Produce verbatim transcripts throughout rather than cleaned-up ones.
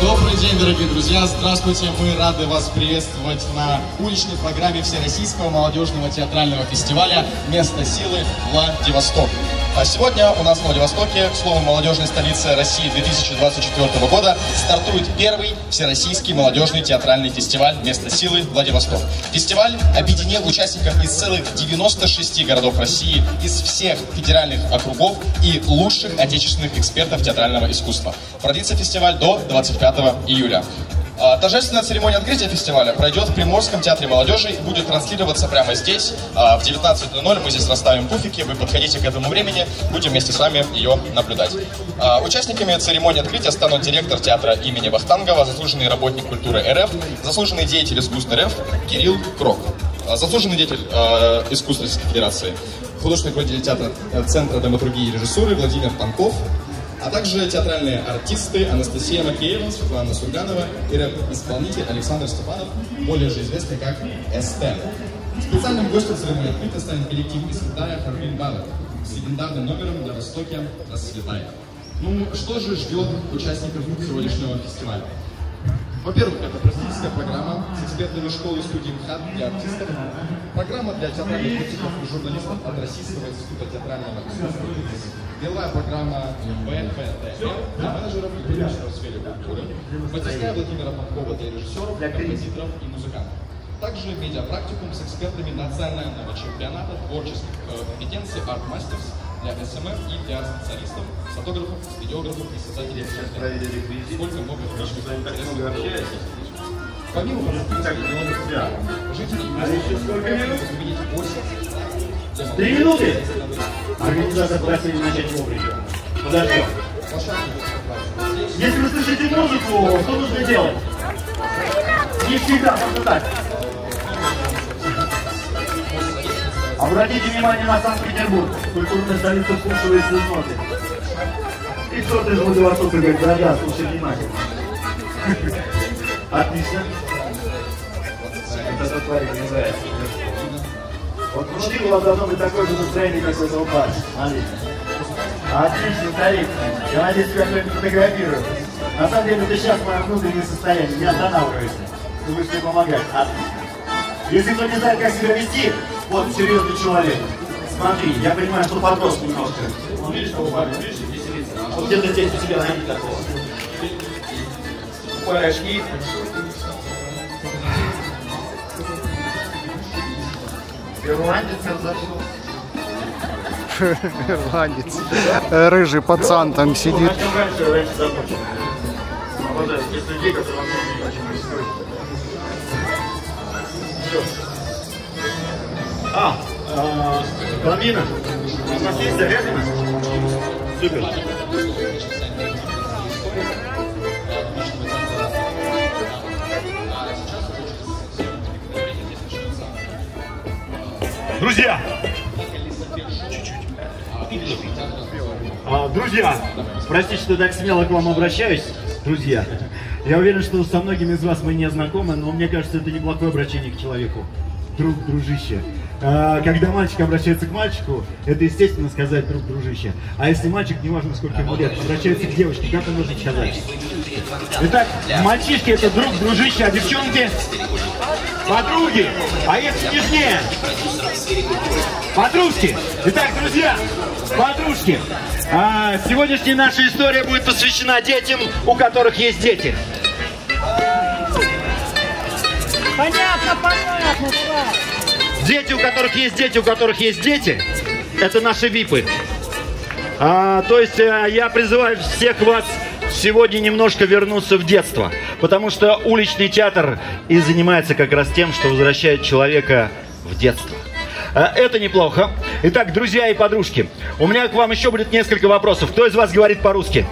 Добрый день, дорогие друзья! Здравствуйте! Мы рады вас приветствовать на уличной программе Всероссийского молодежного театрального фестиваля «Место силы» Владивосток. А сегодня у нас в Владивостоке, к слову, молодежной столице России две тысячи двадцать четвёртого года, стартует первый Всероссийский молодежный театральный фестиваль «Место силы» Владивосток. Фестиваль объединил участников из целых девяноста шести городов России, из всех федеральных округов и лучших отечественных экспертов театрального искусства. Продлится фестиваль до двадцать пятого июля. Торжественная церемония открытия фестиваля пройдет в Приморском театре молодежи и будет транслироваться прямо здесь. В девятнадцать ноль ноль мы здесь расставим пуфики, вы подходите к этому времени, будем вместе с вами ее наблюдать. Участниками церемонии открытия станут директор театра имени Вахтангова, заслуженный работник культуры РФ, заслуженный деятель искусств РФ Кирилл Крок, заслуженный деятель э, искусств Российской Федерации, художественный руководитель театра Центра драматургии и режиссуры Владимир Панков, а также театральные артисты Анастасия Макеева, Светлана Сурганова и рэп-исполнитель Александр Степанов, более же известный как эс тэ. Специальным гостем церемонии открытия станет коллектив из Китая Харбин Балет с легендарным номером «На Востоке расцветает». Ну, что же ждет участников сегодняшнего фестиваля? Во-первых, это просветительская программа с экспертами школы и студии МХАТ для артистов, программа для театральных критиков и журналистов от Российского института театрального искусства, деловая программа бэ пэ тэ эр для менеджеров и продюсеров в сфере культуры, мастерская Владимира Панкова для режиссеров, композиторов и музыкантов. Также медиапрактикум с экспертами национального чемпионата творческих компетенций Art Masters для эс эм эм и пиар-специалистов, фотографов, видеографов и создателей контента. Сколько много интересных. Помимо жителей вы видите восемь. Три минуты! Организация просили начать вовремя. Подождем. Если вы слышите музыку, что нужно делать? Не всегда, просто так. Обратите внимание на Санкт-Петербург, культурная столица вкушивается из ноты. И кто-то из Владивостока говорит: да-да, слушай внимательно. Отлично. Это парень мне нравится. Вот внутри у вас должно быть такое же настроение, как у этого парня. Смотрите. Отлично, старик. Я надеюсь, тебя кто-нибудь фотографирует. На самом деле, это сейчас мое внутреннее состояние. Не останавливайся. Ты будешь мне помогать. Отлично. Если кто не знает, как себя вести, вот серьезный человек. Смотри, я понимаю, что подрос немножко. Он видишь, того парня, видишь, веселится. Вот где-то здесь у себя найди такого. Поляшки. Ирландец зашел. Ирландец. Рыжий пацан там сидит. А, Ламина, у нас есть зарядка? Супер. Друзья! Чуть-чуть. А, друзья, простите, что так смело к вам обращаюсь, друзья. Я уверен, что со многими из вас мы не знакомы, но мне кажется, это неплохое обращение к человеку. Друг, дружище. А, когда мальчик обращается к мальчику, это естественно сказать друг, дружище. А если мальчик, неважно сколько ему лет, обращается к девушке, как он нужно сказать? Итак, мальчишки это друг, дружище, а девчонки подруги. А если нежнее? Подружки. Итак, друзья, подружки. А, сегодняшняя наша история будет посвящена детям, у которых есть дети. Понятно, понятно, да. Дети, у которых есть дети, у которых есть дети, это наши випы. А, то есть а, я призываю всех вас сегодня немножко вернуться в детство, потому что уличный театр и занимается как раз тем, что возвращает человека в детство. А, это неплохо. Итак, друзья и подружки, у меня к вам еще будет несколько вопросов. Кто из вас говорит по-русски?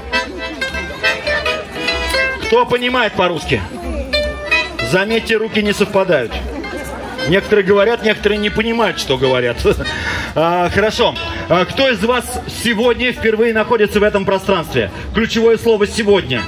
Кто понимает по-русски? Заметьте, руки не совпадают. Некоторые говорят, некоторые не понимают, что говорят. А, хорошо. А, кто из вас сегодня впервые находится в этом пространстве? Ключевое слово «сегодня».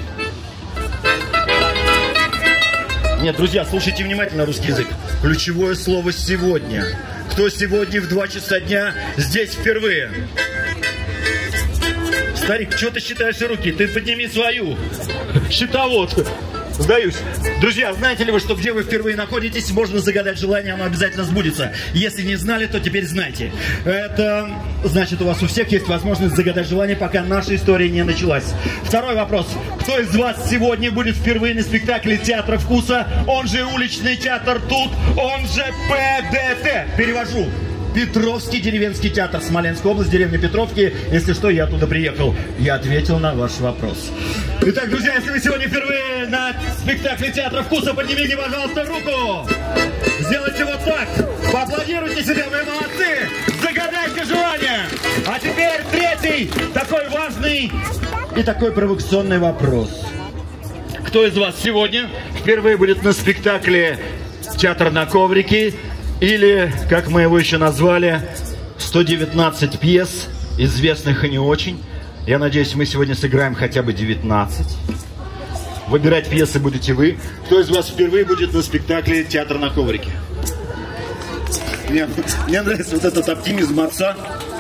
Нет, друзья, слушайте внимательно русский язык. Ключевое слово «сегодня». Кто сегодня в два часа дня здесь впервые? Старик, что ты считаешь руки? Ты подними свою. Щитовод. Сдаюсь. Друзья, знаете ли вы, что где вы впервые находитесь, можно загадать желание, оно обязательно сбудется. Если не знали, то теперь знайте. Это значит, у вас у всех есть возможность загадать желание, пока наша история не началась. Второй вопрос. Кто из вас сегодня будет впервые на спектакле Театра вкуса, он же уличный театр тут, он же Пэ Дэ Тэ? Перевожу. Петровский деревенский театр, Смоленская область, деревня Петровки. Если что, я оттуда приехал. Я ответил на ваш вопрос. Итак, друзья, если вы сегодня впервые на спектакле Театра вкуса, поднимите, пожалуйста, руку. Сделайте вот так. Поаплодируйте себе, вы молодцы. Загадайте желание. А теперь третий, такой важный и такой провокационный вопрос. Кто из вас сегодня впервые будет на спектакле «Театр на коврике», или, как мы его еще назвали, сто девятнадцать пьес, известных и не очень. Я надеюсь, мы сегодня сыграем хотя бы девятнадцать. Выбирать пьесы будете вы. Кто из вас впервые будет на спектакле «Театр на коврике»? Мне, мне нравится вот этот оптимизм отца.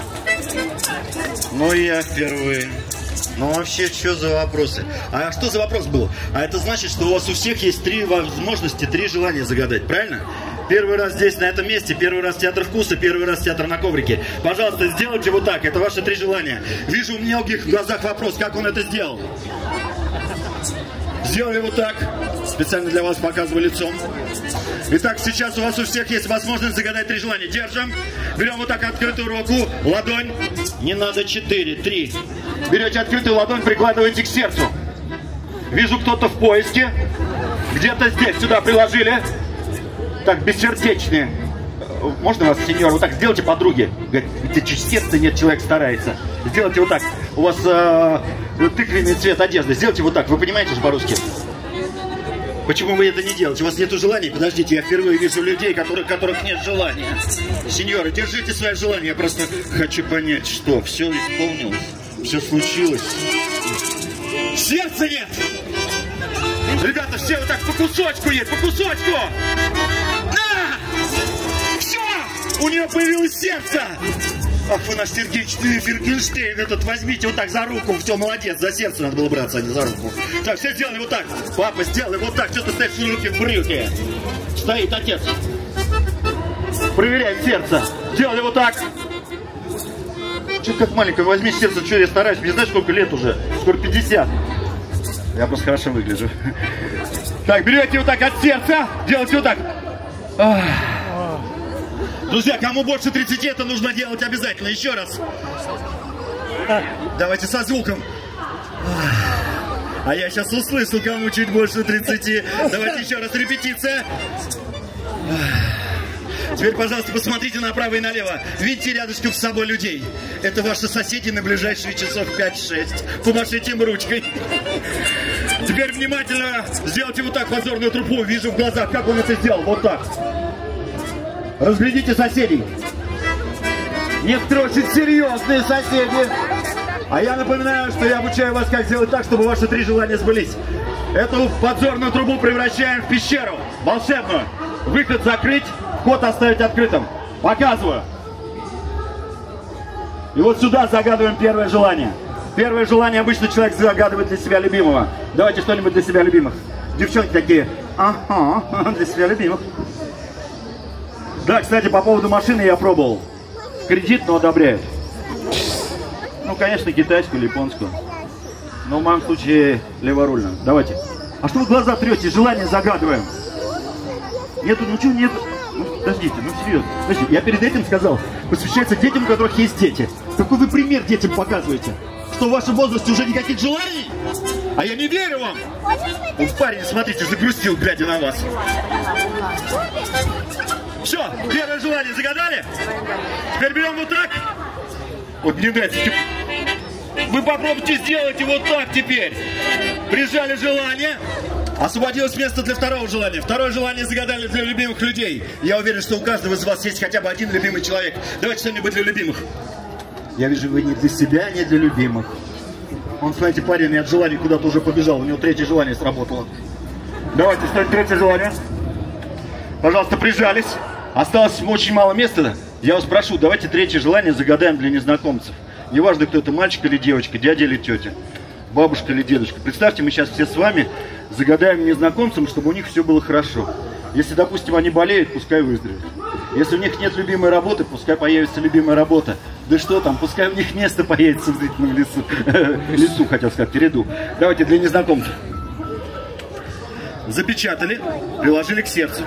Ну, я впервые. Ну, вообще, что за вопросы? А что за вопрос был? А это значит, что у вас у всех есть три возможности, три желания загадать, правильно? Первый раз здесь, на этом месте, первый раз Театр вкуса, первый раз Театр на коврике. Пожалуйста, сделайте вот так, это ваши три желания. Вижу у многих в глазах вопрос, как он это сделал. Сделали вот так, специально для вас показываю лицом. Итак, сейчас у вас у всех есть возможность загадать три желания. Держим, берем вот так открытую руку, ладонь, не надо четыре, три. Берете открытую ладонь, прикладываете к сердцу. Вижу, кто-то в поиске, где-то здесь, сюда приложили. Так, бессердечные. Можно вас, сеньор, вот так сделайте подруге? Говорит, где чуть сердца нет, человек старается. Сделайте вот так. У вас э, тыквенный цвет одежды. Сделайте вот так. Вы понимаете же по-русски? Почему вы это не делаете? У вас нету желаний? Подождите, я впервые вижу людей, которых, которых нет желания. Сеньоры, держите свое желание. Я просто хочу понять, что все исполнилось, все случилось. Сердца нет! Ребята, все вот так по кусочку есть, по кусочку! На! Все! У нее появилось сердце! Ах, вы наш сердечный Феркенштейн этот, возьмите вот так за руку. Все, молодец, за сердце надо было браться, а не за руку. Так, все сделали вот так. Папа, сделай вот так, что ты стоишь руки в брюке. Стоит отец. Проверяем сердце. Сделали вот так. Че как маленькая, возьми сердце, что я стараюсь. Не знаешь, сколько лет уже? Скоро пятьдесят. Я просто хорошо выгляжу. Так, берете вот так от сердца, делайте вот так. Ах. Друзья, кому больше тридцати, это нужно делать обязательно. Еще раз. Давайте со звуком. А я сейчас услышу, кому чуть больше тридцати. Давайте еще раз, репетиция. Теперь, пожалуйста, посмотрите направо и налево. Видите рядышком с собой людей? Это ваши соседи на ближайшие часов пять-шесть. Помашите им ручкой. Теперь внимательно сделайте вот так позорную трупу. Вижу в глазах, как он это сделал. Вот так. Разглядите соседей. Некоторые очень серьезные соседи. А я напоминаю, что я обучаю вас, как сделать так, чтобы ваши три желания сбылись. Эту подзорную трубу превращаем в пещеру волшебную. Выход закрыть, вход оставить открытым. Показываю. И вот сюда загадываем первое желание. Первое желание обычно человек загадывает для себя любимого. Давайте что-нибудь для себя любимых. Девчонки такие, ага, для себя любимых. Да, кстати, по поводу машины я пробовал. Кредит, но одобряют. Ну, конечно, китайскую или японскую. Но в моем случае леворульную. Давайте. А что вы глаза трете? Желание загадываем. Нету, ну что, нету? Ну, подождите, ну серьезно. Подождите, я перед этим сказал, посвящается детям, у которых есть дети. Какой вы пример детям показываете? Что в вашем возрасте уже никаких желаний? А я не верю вам! Вот парень, смотрите, загрустил, глядя на вас. Все, первое желание загадали? Теперь берем вот так. Вот мне нравится. Вы попробуйте сделать вот так теперь. Прижали желание. Освободилось место для второго желания. Второе желание загадали для любимых людей. Я уверен, что у каждого из вас есть хотя бы один любимый человек. Давайте что-нибудь для любимых. Я вижу, вы не для себя, не для любимых. Он, смотрите, парень от желаний куда-то уже побежал. У него третье желание сработало. Давайте, что третье желание. Пожалуйста, прижались. Осталось очень мало места. Я вас прошу, давайте третье желание загадаем для незнакомцев. Неважно, кто это, мальчик или девочка, дядя или тетя, бабушка или дедушка. Представьте, мы сейчас все с вами загадаем незнакомцам, чтобы у них все было хорошо. Если, допустим, они болеют, пускай выздоровеют. Если у них нет любимой работы, пускай появится любимая работа. Да что там, пускай у них место появится в зрительном лесу. Лесу, хотел сказать, ряду. Давайте для незнакомцев. Запечатали, приложили к сердцу.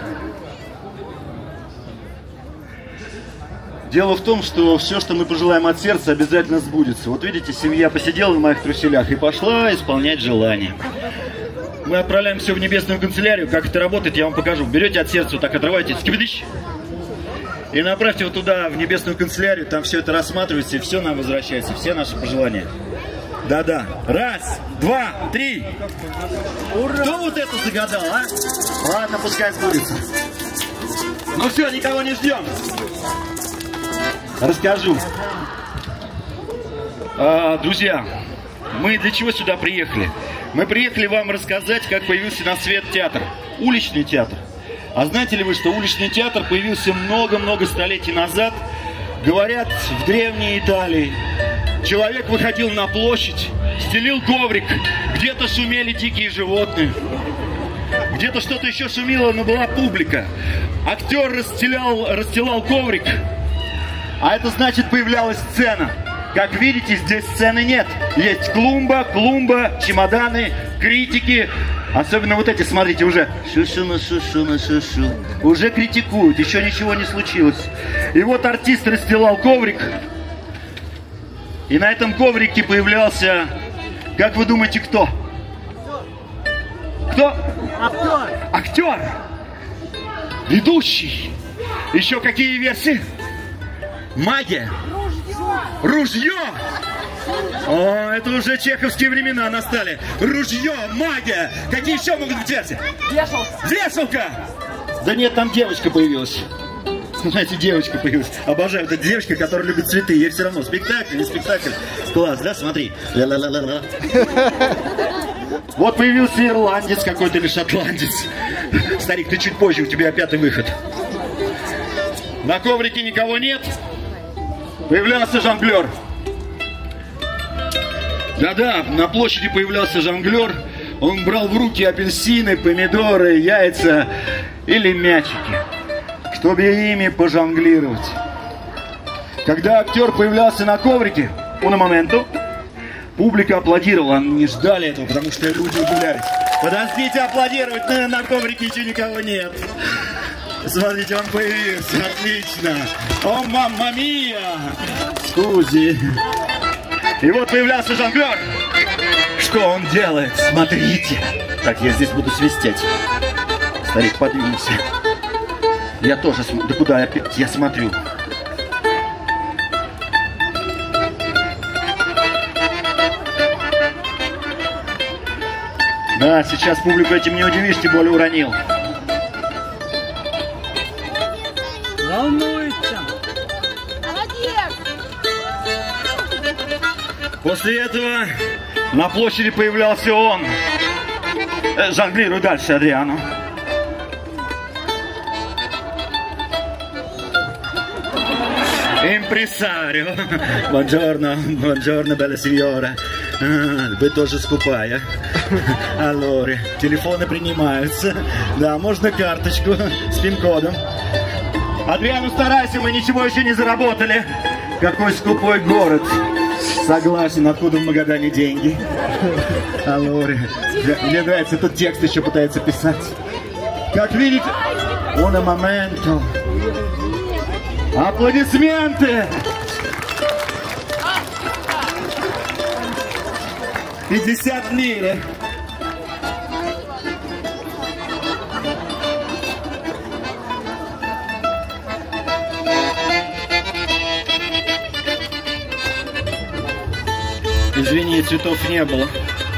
Дело в том, что все, что мы пожелаем от сердца, обязательно сбудется. Вот видите, семья посидела на моих труселях и пошла исполнять желание. Мы отправляем все в небесную канцелярию. Как это работает, я вам покажу. Берете от сердца, вот так отрываете, скибидыщ, и направьте вот туда, в небесную канцелярию. Там все это рассматривается, и все нам возвращается, все наши пожелания. Да-да. Раз, два, три. Ура! Кто вот это загадал, а? Ладно, пускай сбудется. Ну все, никого не ждем. Расскажу. А, друзья, мы для чего сюда приехали? Мы приехали вам рассказать, как появился на свет театр. Уличный театр. А знаете ли вы, что уличный театр появился много-много столетий назад? Говорят, в древней Италии человек выходил на площадь, стелил коврик, где-то шумели дикие животные, где-то что-то еще шумело, но была публика. Актер расстелял, расстилал коврик, а это значит, появлялась сцена. Как видите, здесь сцены нет. Есть клумба, клумба, чемоданы, критики. Особенно вот эти, смотрите, уже шу-шу-на, шу-шу-на, шу-шу. Уже критикуют, еще ничего не случилось. И вот артист расстилал коврик. И на этом коврике появлялся, как вы думаете, кто? Кто? Актер. Актер. Ведущий. Еще какие версии? Магия. Ружье. О, это уже чеховские времена настали. Ружье, магия. Какие еще могут быть версии? Вешалка. Вешалка. Да нет, там девочка появилась. Знаете, девочка появилась. Обожаю, это девочка, которая любит цветы. Ей все равно, спектакль, не спектакль. Класс, да? Смотри. Ла-ла-ла-ла-ла. Вот появился ирландец какой-то или шотландец. Старик, ты чуть позже, у тебя пятый выход. На коврике никого нет. Появлялся жонглер. Да-да, на площади появлялся жонглер. Он брал в руки апельсины, помидоры, яйца или мячики, чтобы ими пожонглировать. Когда актер появлялся на коврике, уно моменту, публика аплодировала. Они не ждали этого, потому что люди удивлялись. Подождите аплодировать, на, на коврике еще никого нет. Смотрите, он появился, отлично. О, мамма мия! Скузи. И вот появлялся жонглер. Что он делает? Смотрите. Так, я здесь буду свистеть. Старик подвинулся. Я тоже смотрю. Да куда я, я смотрю? Да, сейчас публику этим не удивишь, тем более уронил. Волнуется. После этого на площади появлялся он. Э, жонглируй дальше, Адриано. Импресарио. Buongiorno, buongiorno, bella signora. А, вы тоже скупая. Алло, телефоны принимаются. Да, можно карточку с пин-кодом. Адриано, старайся, мы ничего еще не заработали. Какой скупой город. Согласен, откуда в Магадане деньги. Алло, мне нравится, тут текст еще пытается писать. Как видите, uno momento. Аплодисменты! пятьдесят лир. Извини, цветов не было.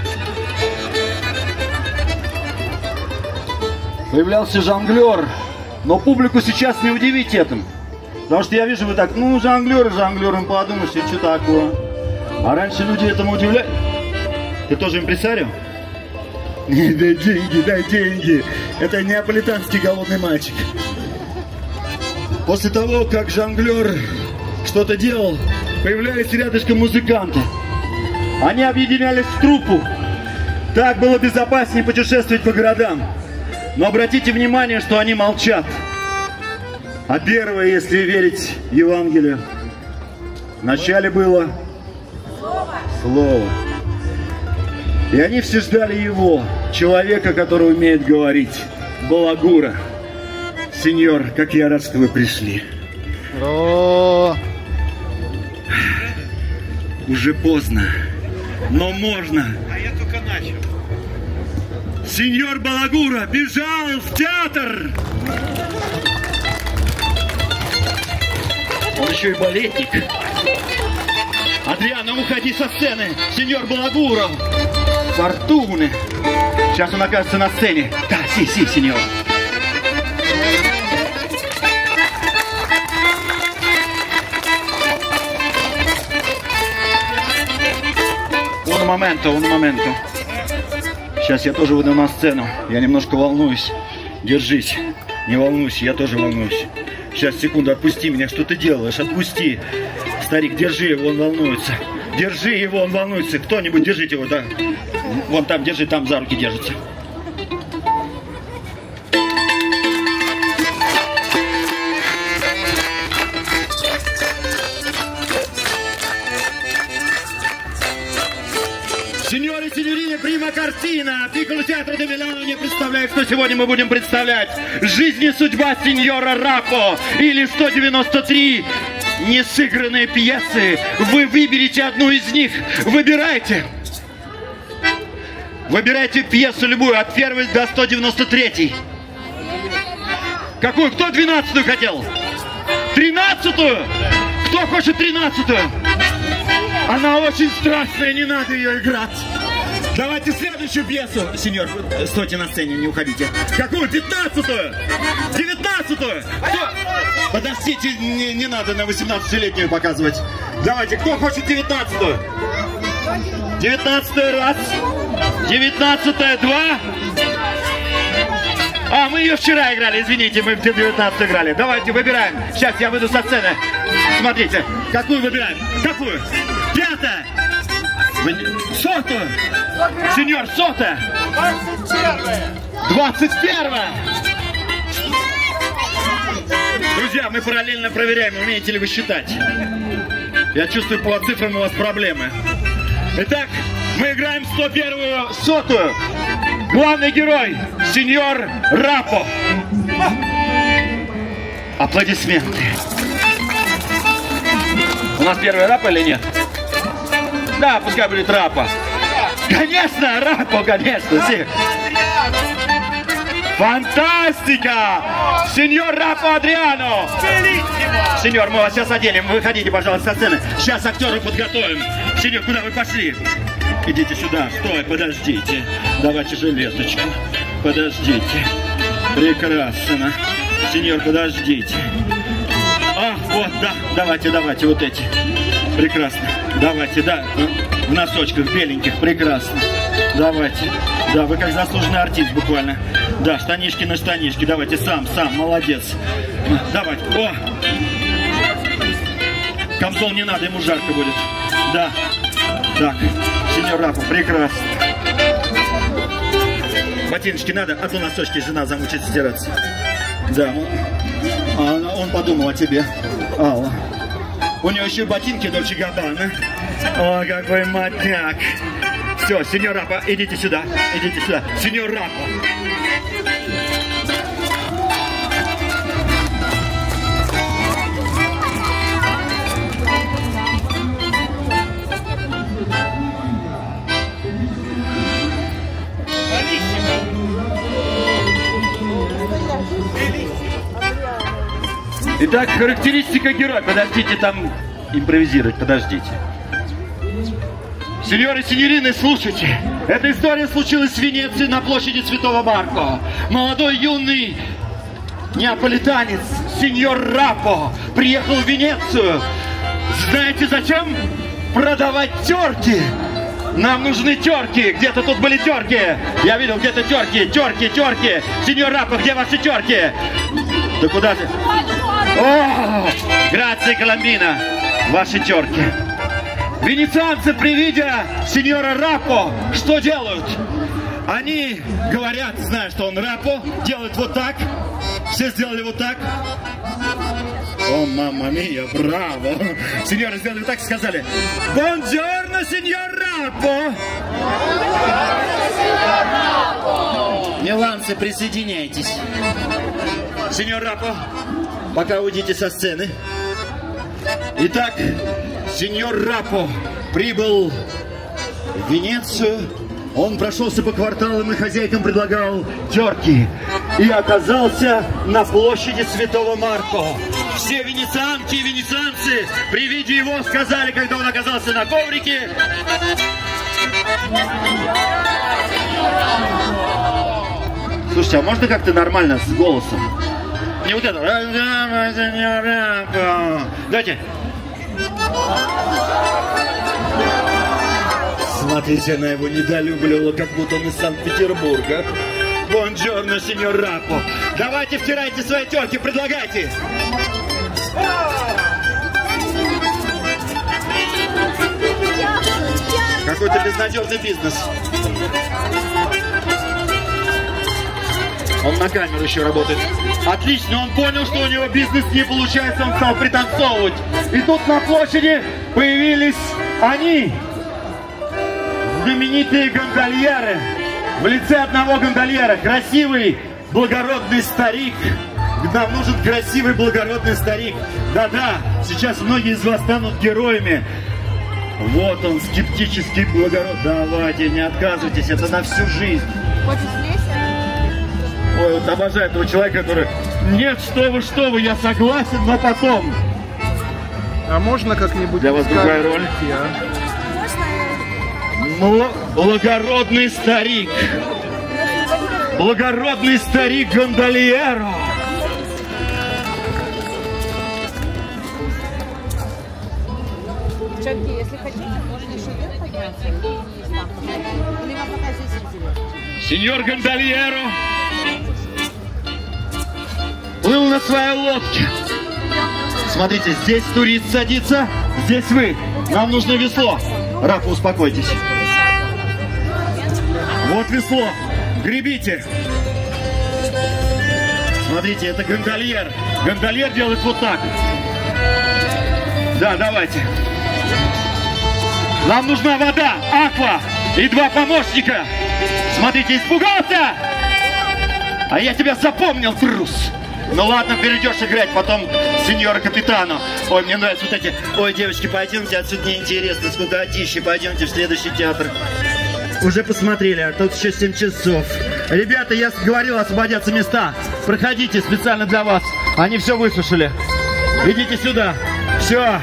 Появлялся жонглер, но публику сейчас не удивить этим. Потому что я вижу, вы так, ну, жонглер, жонглером подумаешь, и что такое. А раньше люди этому удивлялись. Ты тоже импресарио? Дай деньги, дай деньги. Это неаполитанский голодный мальчик. После того, как жонглер что-то делал, появлялись рядышком музыканты. Они объединялись в труппу. Так было безопаснее путешествовать по городам. Но обратите внимание, что они молчат. А первое, если верить Евангелию, вначале было Слово. И они все ждали его, человека, который умеет говорить. Балагура. Сеньор, как я рад, что вы пришли. О, Уже поздно, но можно. А я только начал. Сеньор Балагура бежал в театр. Он еще и балетник. Адриано, уходи со сцены. Сеньор Балагура. Фортуны. Сейчас он окажется на сцене. Да, си, си, сеньор. Un momento, un momento. Сейчас я тоже выйду на сцену. Я немножко волнуюсь. Держись. Не волнуйся, я тоже волнуюсь. Сейчас, секунду, отпусти меня. Что ты делаешь? Отпусти. Старик, держи его, он волнуется. Держи его, он волнуется. Кто-нибудь держите его, да? Вон там, держи, там за руки держится. Сеньоры и сеньорины, прима картина. Пикколо театро де Милано не представляет, что сегодня мы будем представлять. Жизнь и судьба сеньора Рапо. Или сто девяносто три несыгранные пьесы. Вы выберете одну из них. Выбирайте. Выбирайте пьесу любую, от первой до сто девяносто третьей. Какую? Кто двенадцатую хотел? Тринадцатую? Кто хочет тринадцатую? Она очень страшная, не надо ее играть. Давайте следующую пьесу. Сеньор, стойте на сцене, не уходите. Какую? Пятнадцатую? Девятнадцатую? Кто? Подождите, не, не надо на восемнадцатилетнюю показывать. Давайте, кто хочет девятнадцатую? Девятнадцатая раз. Девятнадцатая два. А, мы ее вчера играли, извините, мы в девятнадцатую играли. Давайте, выбираем. Сейчас я выйду со сцены. Смотрите, какую выбираем? Какую? Пятая. Сотую. Сеньор, сотая. Двадцать первая. Друзья, мы параллельно проверяем, умеете ли вы считать. Я чувствую, по цифрам у вас проблемы. Итак, мы играем сто первую сотую. Главный герой, сеньор Рапо. Аплодисменты. У нас первый Рапо или нет? Да, пускай будет Рапо. Конечно, Рапо, конечно. Фантастика! Сеньор Рапо Адриано! Сеньор, мы вас сейчас оденем. Выходите, пожалуйста, со сцены. Сейчас актеры подготовим. Сеньор, куда вы пошли? Идите сюда. Стой, подождите. Давайте жилеточку. Подождите. Прекрасно. Сеньор, подождите. А, вот, да. Давайте, давайте, вот эти. Прекрасно. Давайте, да. В носочках беленьких. Прекрасно. Давайте. Да, вы как заслуженный артист буквально. Да, штанишки на штанишки. Давайте, сам, сам, молодец. Давайте. О! Камзол не надо, ему жарко будет. Да. Так, сеньор Рапо, прекрасно. Ботиночки надо, а то носочки жена замучится стираться. Да, он, он подумал о тебе. Алла. У него еще и ботинки Дольче Габбана. О, какой модняк. Все, сеньор Рапо, идите сюда, идите сюда. Сеньор Рапо. Итак, характеристика героя. Подождите, там импровизировать, подождите. Сеньоры и сеньорины, слушайте. Эта история случилась в Венеции на площади Святого Марко. Молодой юный неаполитанец, сеньор Рапо, приехал в Венецию. Знаете зачем? Продавать терки. Нам нужны терки. Где-то тут были терки. Я видел где-то терки, терки, терки. Сеньор Рапо, где ваши терки? Да куда же? О, грация, Коломбина. ваши терки. Венецианцы при виде сеньора Рапо что делают? Они говорят, зная, что он Рапо, делают вот так. Все сделали вот так. О, мамма мия, браво. Сеньоры сделали так и сказали: «Бонджорно, сеньор Рапо!» Миланцы, присоединяйтесь. Сеньор Рапо, пока уйдите со сцены. Итак, сеньор Рапо прибыл в Венецию. Он прошелся по кварталам и хозяйкам предлагал терки. И оказался на площади Святого Марко. Все венецианки и венецианцы при виде его сказали, когда он оказался на коврике: слушайте, а можно как-то нормально с голосом? Не вот это. Давайте. Смотрите, она его недолюбливала, как будто он из Санкт-Петербурга. Бонджорно, сеньор Рапо. Давайте втирайте свои терки, предлагайте. Какой-то безнадежный бизнес. Он на камеру еще работает. Отлично, он понял, что у него бизнес не получается, он стал пританцовывать. И тут на площади появились они, знаменитые гондольеры. В лице одного гондольера. Красивый, благородный старик. Нам нужен красивый, благородный старик. Да-да, сейчас многие из вас станут героями. Вот он, скептический благород. Давайте, не отказывайтесь, это на всю жизнь. Ой, вот обожаю этого человека, который: нет, что вы, что вы, я согласен, но потом. А можно как-нибудь... Для вас другая роль. А? Благородный старик. Благородный старик гондольеро. Девчонки, если хотите, можно еще вверх подняться. Или вам пока здесь интересно? Сеньор гондольеро плыл на своей лодке. Смотрите, здесь турист садится, здесь вы. Нам нужно весло. Рапо, успокойтесь. Вот весло. Гребите. Смотрите, это гондольер. Гондольер делает вот так. Да, давайте. Нам нужна вода, аква и два помощника. Смотрите, испугался? А я тебя запомнил, трус. Ну ладно, перейдешь играть потом сеньора капитану. Ой, мне нравятся вот эти. Ой, девочки, пойдемте, отсюда неинтересно, скукотища. Пойдемте в следующий театр. Уже посмотрели, а тут еще семь часов. Ребята, я говорил, освободятся места. Проходите, специально для вас. Они все высушили. Идите сюда. Все.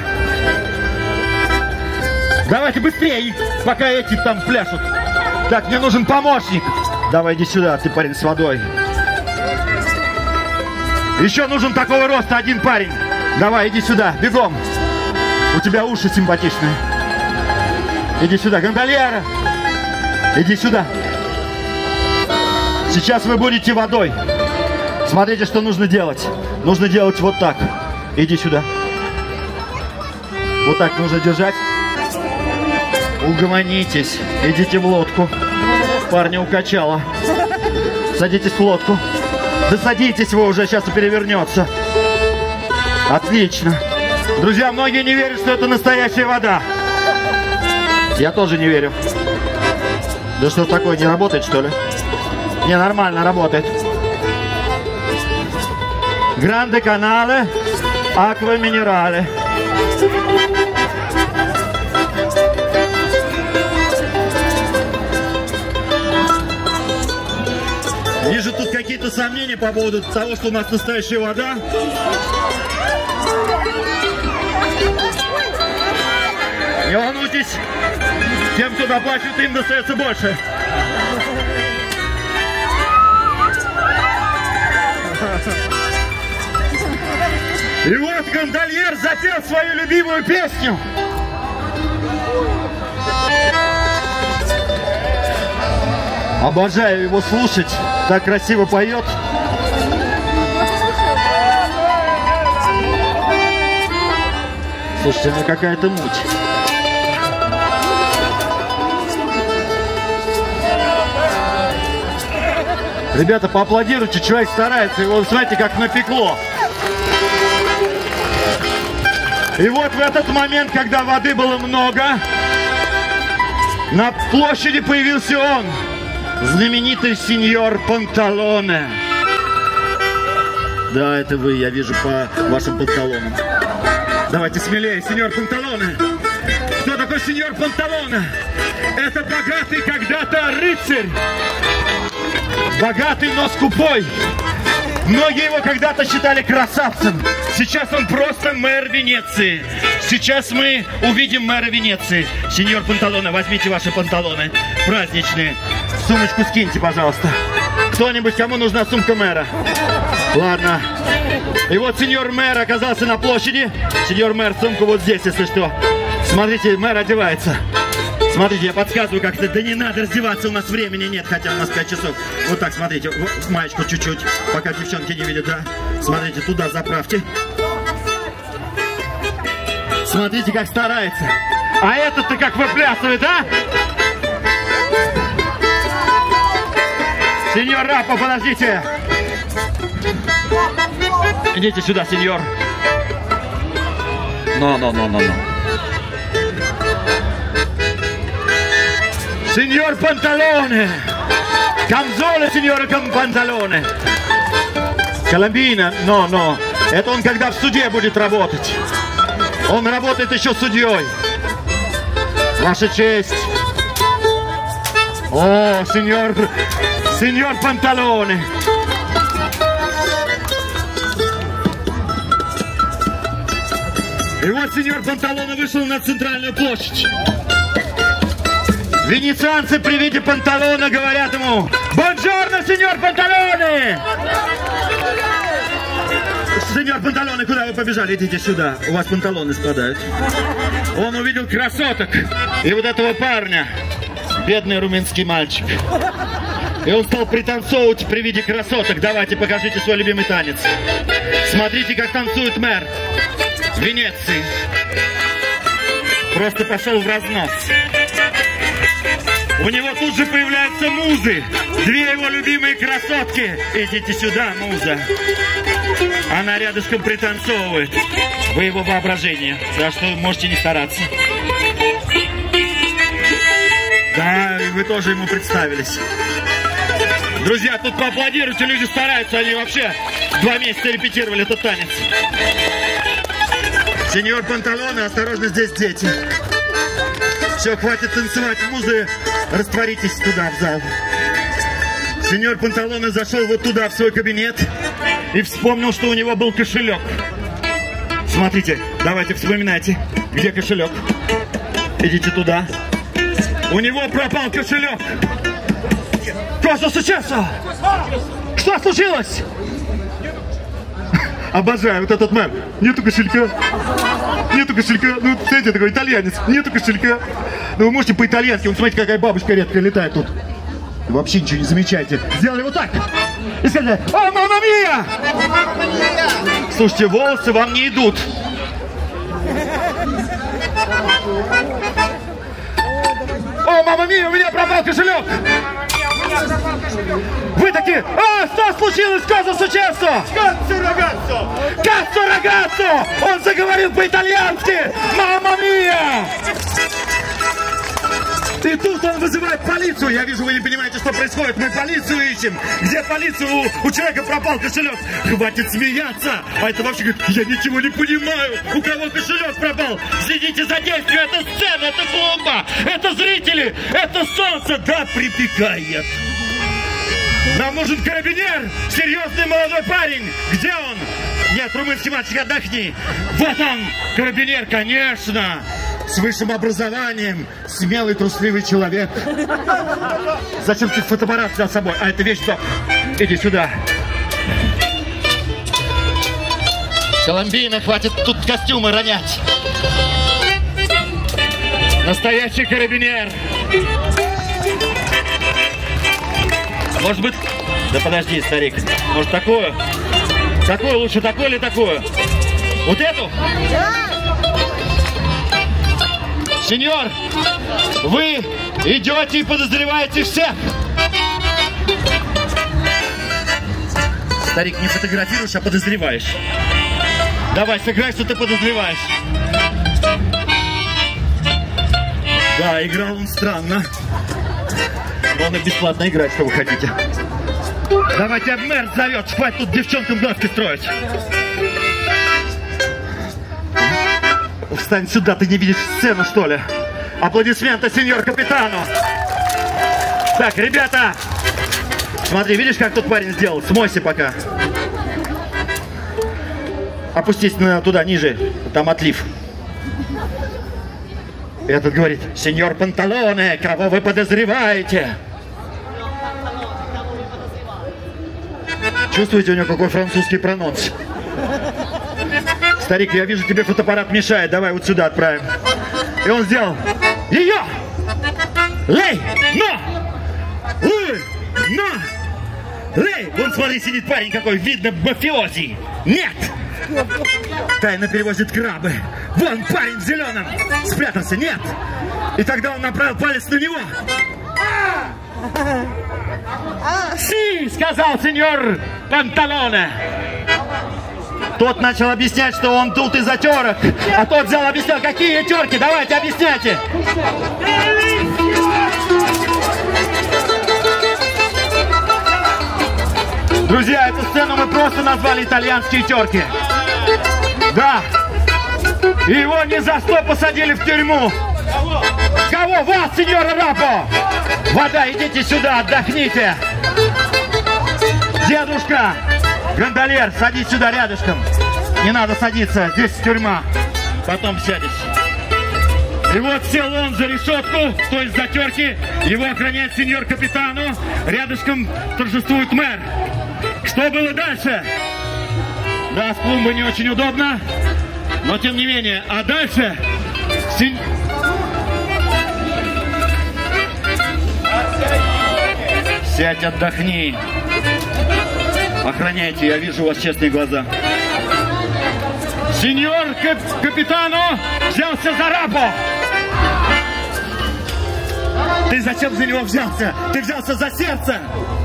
Давайте быстрее, пока эти там пляшут. Так, мне нужен помощник. Давай, иди сюда, ты парень с водой. Еще нужен такого роста один парень. Давай, иди сюда, бегом. У тебя уши симпатичные. Иди сюда, гондольера. Иди сюда. Сейчас вы будете водой. Смотрите, что нужно делать. Нужно делать вот так. Иди сюда. Вот так нужно держать. Угомонитесь. Идите в лодку. Парня укачало. Садитесь в лодку. Да садитесь вы уже, сейчас и перевернется. Отлично. Друзья, многие не верят, что это настоящая вода. Я тоже не верю. Да что такое, не работает, что ли? Не, нормально работает. Гранде канале, аква минерале. Вижу тут какие-то сомнения по поводу того, что у нас настоящая вода. Не волнуйтесь, тем, кто доплачивает, им достается больше. И вот гондольер запел свою любимую песню. Обожаю его слушать, так красиво поет. Слушайте, ну какая-то муть. Ребята, поаплодируйте, человек старается, его, смотрите, как напекло. И вот в этот момент, когда воды было много, на площади появился он, знаменитый сеньор Панталоне. Да, это вы, я вижу по вашим панталонам. Давайте смелее, сеньор Панталоне. Кто такой сеньор Панталоне? Это богатый когда-то рыцарь. Богатый, но скупой. Многие его когда-то считали красавцем. Сейчас он просто мэр Венеции. Сейчас мы увидим мэра Венеции. Сеньор Панталоне, возьмите ваши панталоны праздничные. Сумочку скиньте, пожалуйста. Кто-нибудь, кому нужна сумка мэра? Ладно. И вот сеньор мэр оказался на площади. Сеньор мэр, сумку вот здесь, если что. Смотрите, мэр одевается. Смотрите, я подсказываю как-то. Да не надо раздеваться, у нас времени нет, хотя у нас пять часов. Вот так, смотрите, в маечку чуть-чуть, пока девчонки не видят, да? Смотрите, туда заправьте. Смотрите, как старается. А этот-то как выплясывает, а? Сеньор Раппо, подождите. Идите сюда, сеньор. Но-но-но-но-но. Сеньор Панталоне! Камзоле, сеньора Панталоне! Коломбина, но, но. Это он когда в суде будет работать. Он работает еще судьей. Ваша честь. О, сеньор, сеньор Панталоне. И вот сеньор Панталоне вышел на центральную площадь. Венецианцы при виде Панталоне говорят ему: «Бонжорно, сеньор Панталоне!» Сеньор Панталоне, куда вы побежали? Идите сюда, у вас панталоны спадают. Он увидел красоток и вот этого парня, бедный румынский мальчик. И он стал пританцовывать при виде красоток. Давайте, покажите свой любимый танец. Смотрите, как танцует мэр Венеции. Просто пошел в разнос. У него тут же появляются музы. Две его любимые красотки. Идите сюда, муза. Она рядышком пританцовывает. Вы его воображение. За что можете не стараться. Да, и вы тоже ему представились. Друзья, тут поаплодируйте, люди стараются. Они вообще два месяца репетировали этот танец. Сеньор Панталоне, осторожно, здесь дети. Все, хватит танцевать, музы, растворитесь туда, в зал. Сеньор Панталоне зашел вот туда, в свой кабинет, и вспомнил, что у него был кошелек. Смотрите, давайте вспоминайте, где кошелек. Идите туда. У него пропал кошелек. Cosa successo? Что случилось? Обожаю вот этот мэр. Нету кошелька. Нету кошелька. Ну, смотрите, такой итальянец. Нету кошелька. Ну, вы можете по-итальянски. Вот смотрите, какая бабушка редко летает тут. Вы вообще ничего не замечаете. Сделали вот так. И сказали: «О, мама мия!» Слушайте, волосы вам не идут. О, мама мия, у меня пропал кошелек. Вы такие: а, что случилось? Cosa successo? Cazzo ragazzo! Cazzo ragazzo! Он заговорил по-итальянски! Мамма мия! И тут он вызывает полицию. Я вижу, вы не понимаете, что происходит. Мы полицию ищем. Где полицию? У, у человека пропал кошелек. Хватит смеяться. А это вообще говорит: я ничего не понимаю. У кого кошелек пропал? Следите за действием. Это сцена, это бомба. Это зрители. Это солнце. Да, припекает. Нам нужен карабинер. Серьезный молодой парень. Где он? Нет, румынский мальчик, отдохни. Вот он, карабинер, конечно. С высшим образованием, смелый, трусливый человек. Зачем ты фотоаппарат взял с собой? А это вещдок. Иди сюда. Коломбина, хватит тут костюмы ронять. Настоящий карабинер. Может быть... Да подожди, старик. Может, такое? Такое лучше, такое или такое? Вот эту? Сеньор, вы идете и подозреваете всех. Старик, не фотографируешь, а подозреваешь. Давай, сыграй, что ты подозреваешь. Да, играл он странно. Но он и бесплатно играет, что вы хотите. Давайте, мэр зовет, хватит тут девчонкам глазки строить. Встань сюда, ты не видишь сцену, что ли? Аплодисменты сеньор капитану. Так, ребята, смотри, видишь, как тут парень сделал? Смойся пока. Опустись на, туда, ниже, там отлив. Этот говорит: сеньор Панталоне, кого вы подозреваете? Чувствуете, у него какой французский прононс? Старик, я вижу, тебе фотоаппарат мешает, давай вот сюда отправим. И он сделал: ее! Лей! Но! Лы! Но! Лей! Вон, смотри, сидит парень какой, видно, мафиози. Нет! Тайно перевозит крабы. Вон парень в зеленом спрятался. Нет! И тогда он направил палец на него. Си! Сказал сеньор Панталоне. Тот начал объяснять, что он тут из-за терок. А тот взял, объяснял, какие терки. Давайте, объясняйте. Друзья, эту сцену мы просто назвали итальянские терки. Да. И его ни за что посадили в тюрьму. Кого? Вас, сеньора Рапо! Вода, идите сюда, отдохните. Дедушка, гондольер, садись сюда рядышком. Не надо садиться, здесь тюрьма. Потом сядешь. И вот сел он за решетку, то есть за терки. Его охраняет сеньор капитану. Рядышком торжествует мэр. Что было дальше? Да, с клумбы не очень удобно, но тем не менее. А дальше... Сень... Сядь, отдохни. Охраняйте, я вижу у вас честные глаза. Сеньор кап капитану взялся за Рапо. Ты зачем за него взялся? Ты взялся за сердце.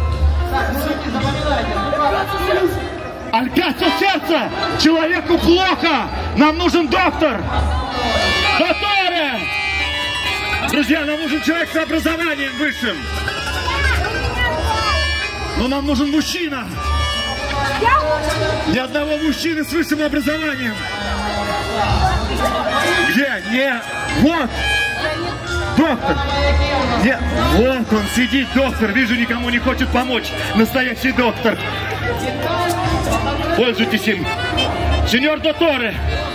Алькацо сердце! Человеку плохо! Нам нужен доктор! Докторе! Друзья, нам нужен человек с образованием высшим. Но нам нужен мужчина. Ни одного мужчины с высшим образованием. Где? Не. Вот. Доктор. Не. Вот он сидит, доктор. Вижу, никому не хочет помочь. Настоящий доктор. Пользуйтесь им. Сеньор докторе.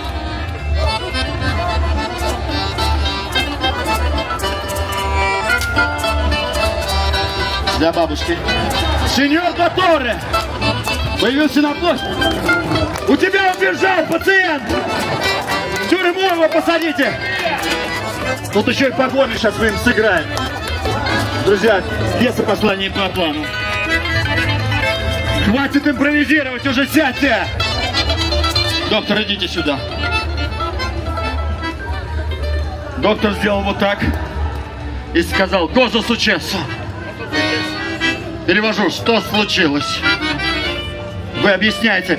Для бабушки. Сеньор докторе. Появился на площади. У тебя убежал пациент. В тюрьму его посадите. Тут еще и поклоны сейчас мы им сыграем. Друзья, пьеса пошла не по плану. Хватит импровизировать, уже сядьте. Доктор, идите сюда. Доктор сделал вот так и сказал: «Коза сучеса». Перевожу, что случилось? Вы объясняете.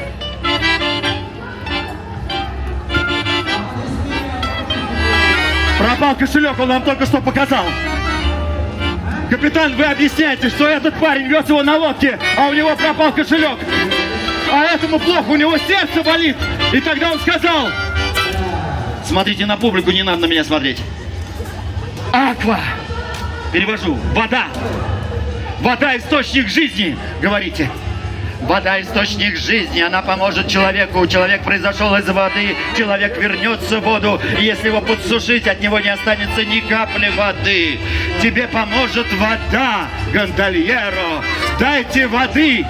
Пропал кошелек, он нам только что показал. Капитан, вы объясняете, что этот парень вез его на лодке, а у него пропал кошелек. А этому плохо, у него сердце болит. И тогда он сказал: смотрите на публику, не надо на меня смотреть. Аква. Перевожу. Вода. Вода — источник жизни, говорите. Вода — источник жизни, она поможет человеку. Человек произошел из воды, человек вернется в воду. И если его подсушить, от него не останется ни капли воды. Тебе поможет вода, гондольеро. Дайте воды.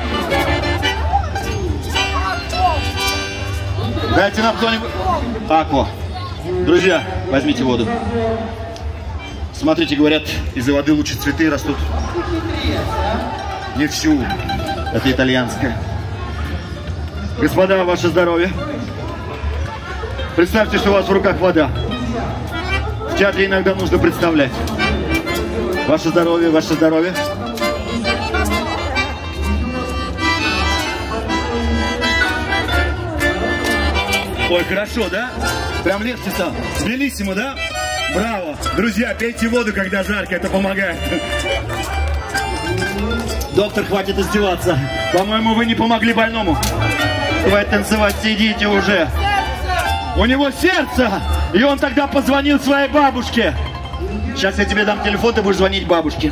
Дайте нам кто-нибудь. Аква. Друзья, возьмите воду. Смотрите, говорят, из-за воды лучше цветы растут. Не всю. Это итальянская. Господа, ваше здоровье. Представьте, что у вас в руках вода. В театре иногда нужно представлять. Ваше здоровье, ваше здоровье. Ой, хорошо, да? Прям легче стало. Белиссимо, да? Браво. Друзья, пейте воду, когда жарко, это помогает. Доктор, хватит издеваться. По-моему, вы не помогли больному. Давай танцевать, сидите уже. У него сердце. И он тогда позвонил своей бабушке. Сейчас я тебе дам телефон, ты будешь звонить бабушке.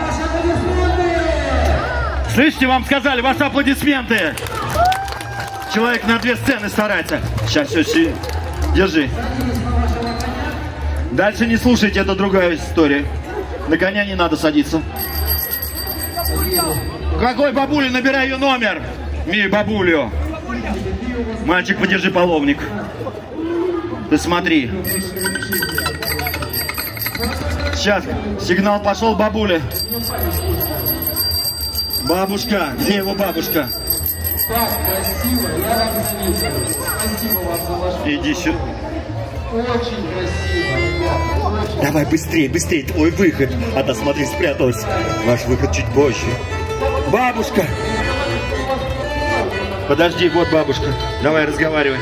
Слышите, вам сказали, ваши аплодисменты. Человек на две сцены старается. Сейчас, все, все. Держи. Дальше не слушайте, это другая история. На коня не надо садиться. Какой бабули? Набирай ее номер. Ми, бабулю. Мальчик, подержи половник. Ты смотри. Сейчас, сигнал пошел, бабуля. Бабушка, где его бабушка? Так красиво, я рад заметил. Спасибо вам за ваш... Иди сюда. Очень красиво, ребята. Очень... Давай быстрее, быстрее, твой выход. А то смотри, спряталась. Ваш выход чуть позже. Бабушка! Подожди, вот бабушка. Давай, разговаривай.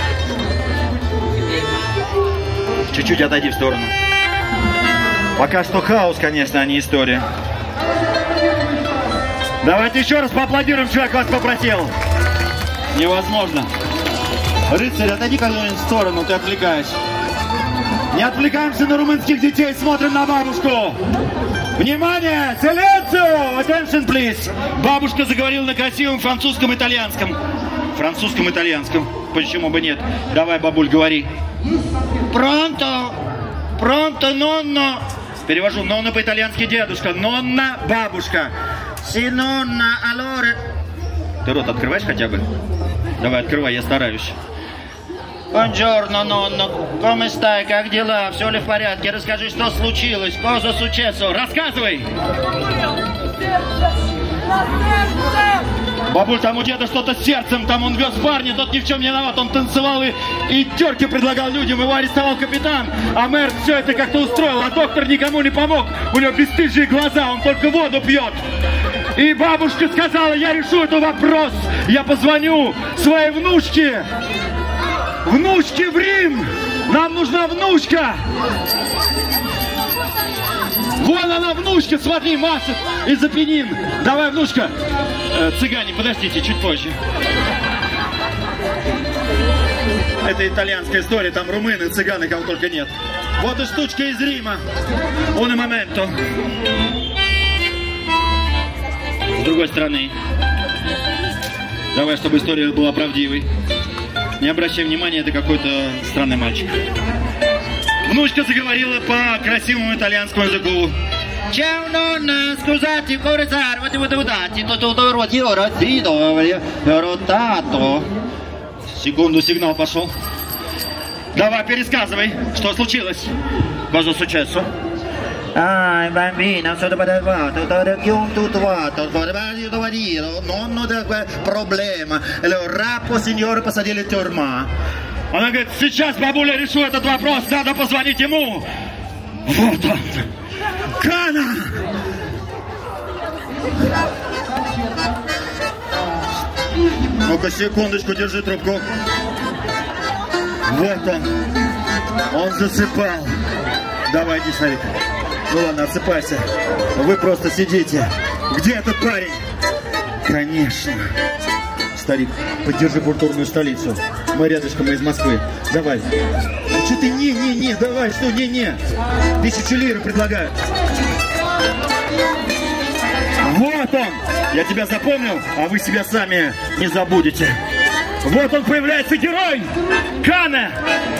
Чуть-чуть отойди в сторону. Пока что хаос, конечно, а не история. Давайте еще раз поаплодируем, человек вас попросил. Невозможно. Рыцарь, отойди как-нибудь в сторону, ты отвлекаешь. Не отвлекаемся на румынских детей, смотрим на бабушку. Внимание! Silencio! Attention, please! Бабушка заговорила на красивом французском, итальянском. Французском, итальянском. Почему бы нет? Давай, бабуль, говори. Пронто! Пронто, нонно! Перевожу. Нонно по-итальянски дедушка. Нонна, бабушка. Си нонна, алоре. Ты рот открываешь хотя бы? Давай, открывай, я стараюсь. Buongiorno, нонно. Come stai? Как дела? Все ли в порядке? Расскажи, что случилось. Cosa successo? Рассказывай! Бабуль, там у деда что-то с сердцем, там он вез парня, тот ни в чем не виноват, он танцевал и, и терки предлагал людям, его арестовал капитан, а мэр все это как-то устроил, а доктор никому не помог, у него бесстыжие глаза, он только воду пьет. И бабушка сказала, я решу этот вопрос, я позвоню своей внучке, внучке в Рим, нам нужна внучка. Вон она, внучка, смотри, машет из Апеннин. Давай, внучка. Э, цыгане, подождите, чуть позже. Это итальянская история, там румыны, цыганы, кого только нет. Вот и штучка из Рима. Un momento. С другой стороны. Давай, чтобы история была правдивой. Не обращай внимания, это какой-то странный мальчик. Внучка заговорила по красивому итальянскому языку. Ciao nonna, scusate, corazzare, вот вот вот вот Секунду, сигнал пошел. Давай, пересказывай, что случилось. Cosa successo? Ah, bambina, sono trovato, tutto trovato, non ho problema. Рапо, сеньор, посадили тюрьма. Она говорит, сейчас бабуля решу этот вопрос, надо позвонить ему. Вот он. Кана! Ну-ка, секундочку, держи трубку. Вот он. Он засыпал. Давай, иди, Сарик. Ну ладно, отсыпайся. Вы просто сидите. Где этот парень? Конечно. Старик, поддержи культурную столицу. Мы рядышком, мы из Москвы. Давай. Ну что ты, не-не-не, давай, что, не-не. Тысячу лир предлагаю. Вот он. Я тебя запомнил, а вы себя сами не забудете. Вот он появляется, герой. Кана.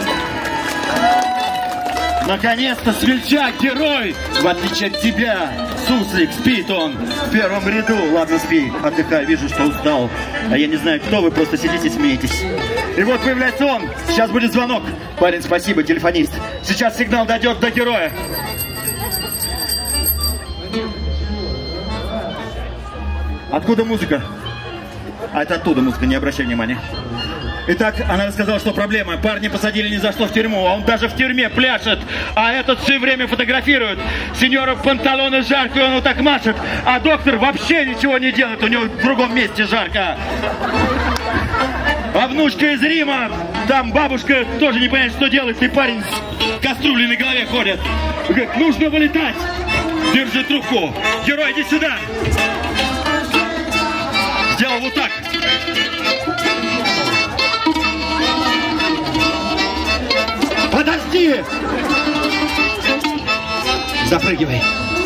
Наконец-то смельчак, герой. В отличие от тебя, суслик, спит он в первом ряду. Ладно, спи, отдыхай, вижу, что устал. А я не знаю, кто вы, просто сидите, смеетесь. И вот появляется он. Сейчас будет звонок. Парень, спасибо, телефонист. Сейчас сигнал дойдет до героя. Откуда музыка? А это оттуда музыка, не обращай внимания. Итак, она рассказала, что проблема. Парня посадили ни за что в тюрьму, а он даже в тюрьме пляшет. А этот все время фотографирует. Сеньора панталоны жарко, и он вот так машет. А доктор вообще ничего не делает, у него в другом месте жарко. А внучка из Рима, там бабушка тоже не понимает, что делать. И парень с кастрюлей на голове ходит. Говорит, нужно вылетать. Держи трубку. Герой, иди сюда. Сделал вот так. Подожди! Запрыгивай.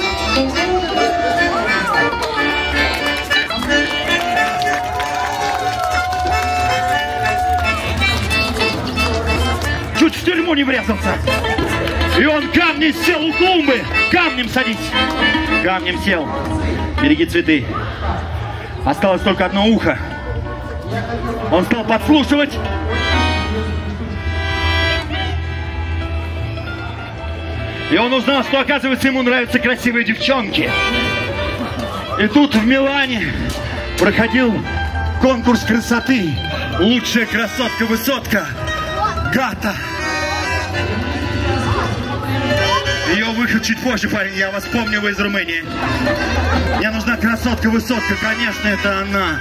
Чуть в тюрьму не врезался. И он камнем сел у клумбы. Камнем садись. Камнем сел. Береги цветы. Осталось только одно ухо. Он стал подслушивать. И он узнал, что, оказывается, ему нравятся красивые девчонки. И тут в Милане проходил конкурс красоты. Лучшая красотка-высотка Гата. Ее выход чуть позже, парень, я вас помню, вы из Румынии. Мне нужна красотка-высотка, конечно, это она.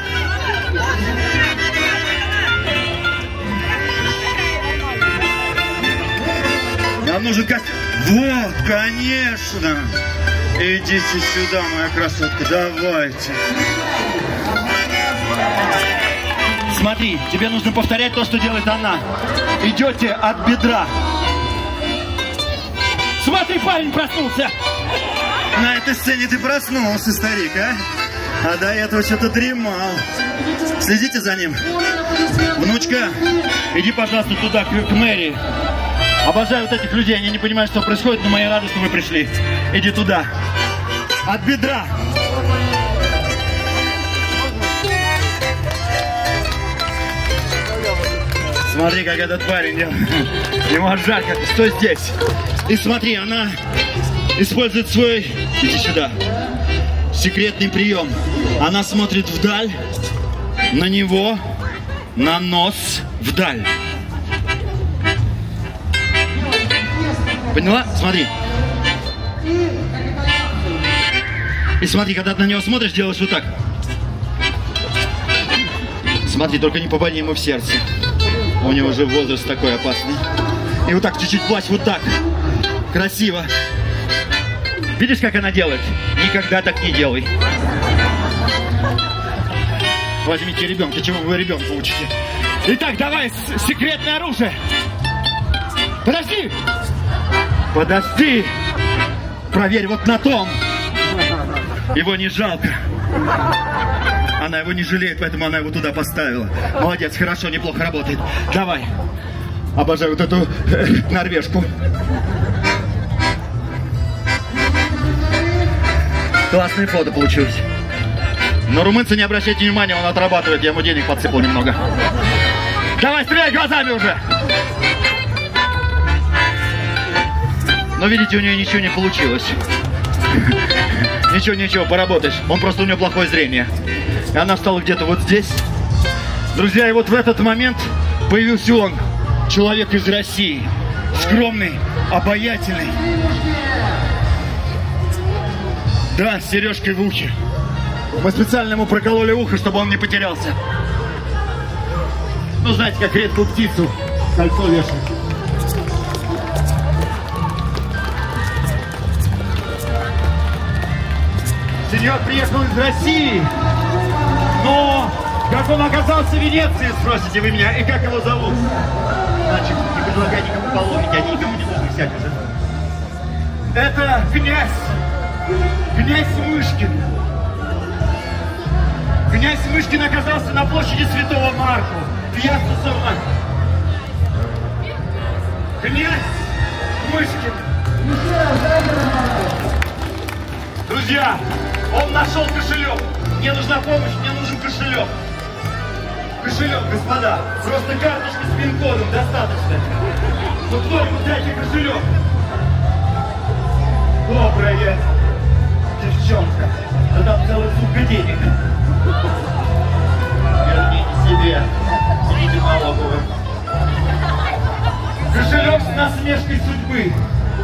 Нам нужен костюм. Вот, конечно. Идите сюда, моя красотка, давайте. Смотри, тебе нужно повторять то, что делает она. Идете от бедра. Смотри, парень проснулся. На этой сцене ты проснулся, старик, а? А до этого что-то дремал. Следите за ним. Внучка, иди, пожалуйста, туда, к, к мэрии. Обожаю вот этих людей, они не понимают, что происходит, но моя рада, что вы пришли. Иди туда. От бедра. Смотри, как этот парень делает. Ему аж жарко. Стой здесь. И смотри, она использует свой... Иди сюда. Секретный прием. Она смотрит вдаль, на него, на нос, вдаль. Поняла? Смотри. И смотри, когда ты на него смотришь, делаешь вот так. Смотри, только не попади ему в сердце. У него же возраст такой опасный. И вот так, чуть-чуть плачь, вот так. Красиво. Видишь, как она делает? Никогда так не делай. Возьмите ребенка, чего вы ребенка учите? Итак, давай, секретное оружие. Подожди! Подожди! Проверь вот на том. Его не жалко. Она его не жалеет, поэтому она его туда поставила. Молодец, хорошо, неплохо работает. Давай. Обожаю вот эту э, норвежку. Классное фото получилось. Но румынцы, не обращайте внимания, он отрабатывает. Я ему денег подсыпал немного. Давай, стреляй глазами уже! Но видите, у нее ничего не получилось. Ничего, ничего, поработаешь. Он просто, у него плохое зрение. И она встала где-то вот здесь. Друзья, и вот в этот момент появился он. Человек из России. Скромный, обаятельный. Да, с сережкой в ухе. Мы специально ему прокололи ухо, чтобы он не потерялся. Ну, знаете, как редкую птицу кольцо вешают. Сеньор приехал из России, но как он оказался в Венеции, спросите вы меня, и как его зовут? Значит, не предлагай никому поломить, они никому не должны взять уже. Это князь, князь Мышкин. Князь Мышкин оказался на площади Святого Марка, Пьяцца Сан-Марко. Князь Мышкин. Друзья, он нашел кошелек. Мне нужна помощь, мне нужен кошелек. Кошелек, господа. Просто карточка с пин-кодом достаточно. Ну кто-нибудь дайте кошелек. Добрая девчонка. Да там целая сумка денег. Верните себе себе. Сидите налоговый. Кошелек с насмешкой судьбы.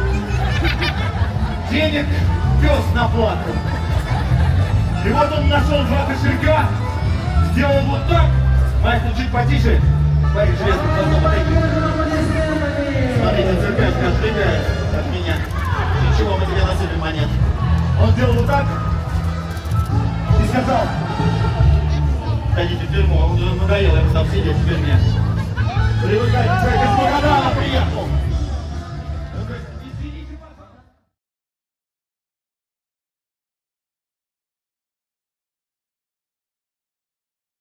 Денег пес наплакал. И вот он нашел два кошелька, сделал вот так. Мастер, чуть потише. Парень железный, должно подойти. Смотрите, церковь сбегает от меня. Ничего, мы тебе насыпем монет. Он сделал вот так и сказал: ходите в тюрьму, он уже надоел ему там сидеть в тюрьме. Привыкайте к своей